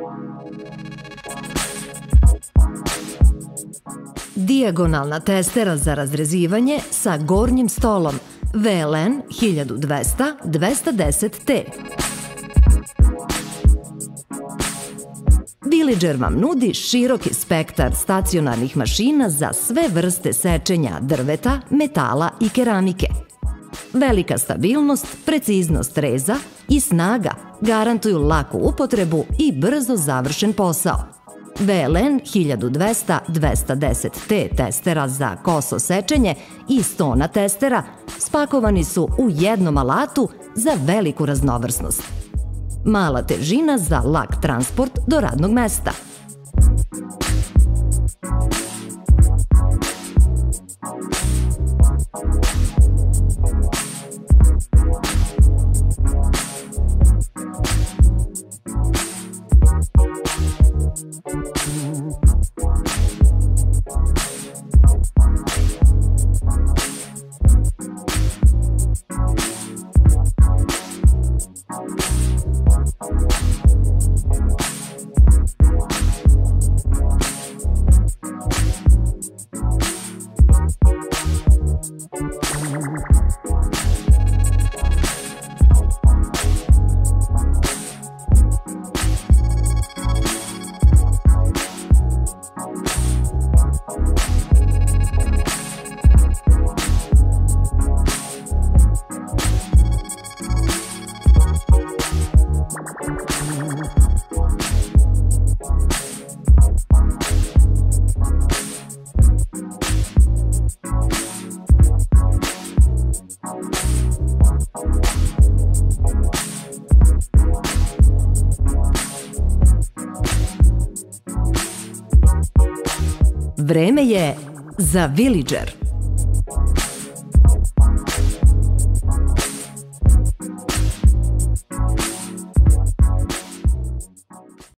Dijagonalna testera za razrezivanje sa gornjim stolom VLN 1200-210T. Villager vam nudi široki spektar stacionarnih mašina za sve vrste sečenja drveta, metala i keramike. Velika stabilnost, preciznost reza i snaga garantuju laku upotrebu i brzo završen posao. VLN 1200-210T testera za koso sečenje i stona testera spakovani su u jednom alatu za veliku raznovrsnost. Mala težina za lak transport do radnog mesta. Vreme je za Villager.